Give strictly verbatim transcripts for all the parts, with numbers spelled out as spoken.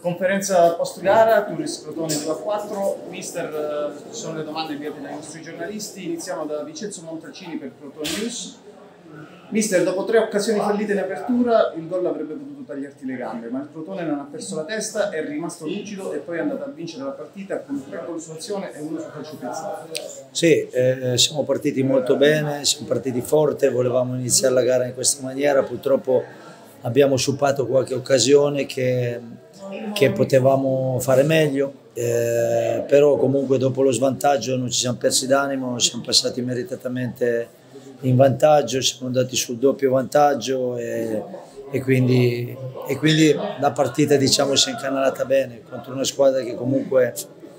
Conferenza post gara, Turris Crotone due a quattro. Mister, ci sono le domande inviate dai nostri giornalisti. Iniziamo da Vincenzo Montalcini per Crotone News. Mister, dopo tre occasioni fallite in apertura, il gol avrebbe potuto tagliarti le gambe, ma il Crotone non ha perso la testa, è rimasto lucido e poi è andato a vincere la partita con tre gol su azione e uno su calcio piazzato. Sì, eh, siamo partiti molto bene, siamo partiti forte, volevamo iniziare la gara in questa maniera, purtroppo abbiamo sciupato qualche occasione che, che potevamo fare meglio, eh, però comunque dopo lo svantaggio non ci siamo persi d'animo, siamo passati meritatamente in vantaggio, siamo andati sul doppio vantaggio e, e, quindi, e quindi la partita, diciamo, si è incanalata bene contro una squadra che comunque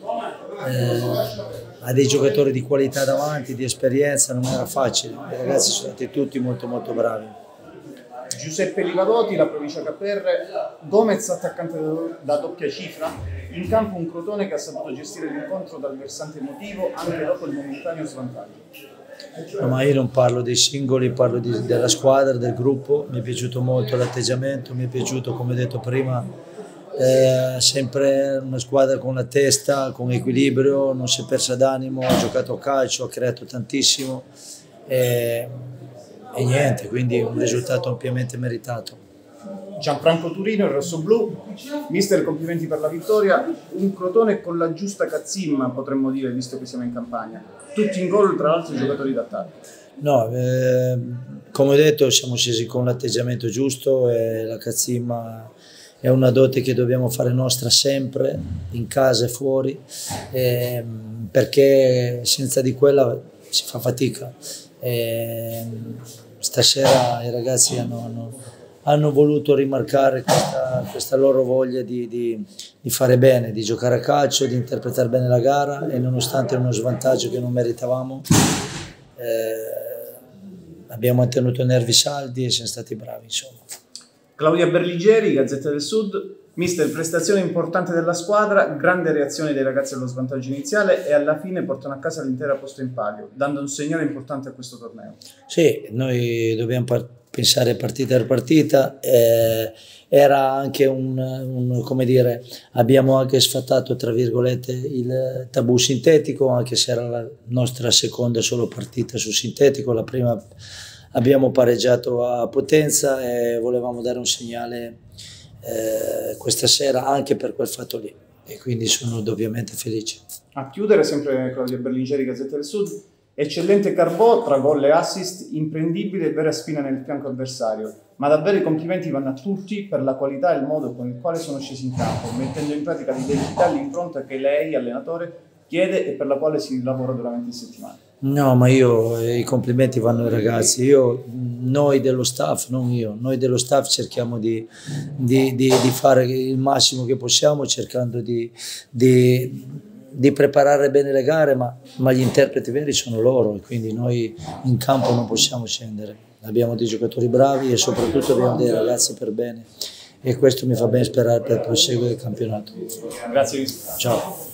eh, ha dei giocatori di qualità davanti, di esperienza, non era facile, i ragazzi sono stati tutti molto molto bravi. Giuseppe Livadoti, la provincia K R, Gomez attaccante da doppia cifra, in campo un Crotone che ha saputo gestire l'incontro dal versante emotivo anche dopo il momentaneo svantaggio. No, ma io non parlo dei singoli, parlo di, della squadra, del gruppo. Mi è piaciuto molto l'atteggiamento, mi è piaciuto, come detto prima, eh, sempre una squadra con la testa, con equilibrio, non si è persa d'animo, ha giocato a calcio, ha creato tantissimo e, e niente, quindi un risultato ampiamente meritato. Gianfranco Turino, il rossoblu. Mister, complimenti per la vittoria. Un Crotone con la giusta cazzimma, potremmo dire, visto che siamo in campagna. Tutti in gol, tra l'altro giocatori d'attacco. No, eh, come ho detto, siamo scesi con l'atteggiamento giusto e la cazzimma è una dote che dobbiamo fare nostra sempre, in casa e fuori, eh, perché senza di quella si fa fatica. Eh, stasera i ragazzi hanno... hanno hanno voluto rimarcare questa, questa loro voglia di, di, di fare bene, di giocare a calcio, di interpretare bene la gara e nonostante uno svantaggio che non meritavamo eh, abbiamo mantenuto i nervi saldi e siamo stati bravi, insomma. Claudia Berligeri, Gazzetta del Sud. Mister, prestazione importante della squadra, grande reazione dei ragazzi allo svantaggio iniziale e alla fine portano a casa l'intera posta in palio, dando un segnale importante a questo torneo. Sì, noi dobbiamo partire pensare partita per partita, eh, era anche un, un, come dire, abbiamo anche sfatato tra virgolette il tabù sintetico, anche se era la nostra seconda solo partita sul sintetico, la prima abbiamo pareggiato a Potenza e volevamo dare un segnale eh, questa sera anche per quel fatto lì e quindi sono ovviamente felice. A chiudere sempre Claudia Berlingeri, Gazzetta del Sud. Eccellente Carbò, tra gol e assist, imprendibile e vera spina nel fianco avversario, ma davvero i complimenti vanno a tutti per la qualità e il modo con il quale sono scesi in campo, mettendo in pratica l'identità e l'impronta che lei, allenatore, chiede e per la quale si lavora duramente in settimana. No, ma io, eh, i complimenti vanno ai ragazzi, io, noi dello staff, non io, noi dello staff cerchiamo di, di, di, di fare il massimo che possiamo, cercando di... di di preparare bene le gare, ma, ma gli interpreti veri sono loro e quindi noi in campo non possiamo scendere. Abbiamo dei giocatori bravi e soprattutto abbiamo dei ragazzi per bene e questo mi fa ben sperare per il proseguo del campionato. Grazie. Ciao.